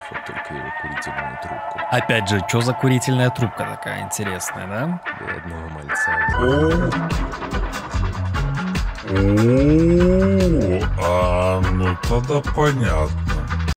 Вот только его курительную трубку. Опять же, что за курительная трубка такая интересная, да? Бедного мальца. Ну тогда понятно.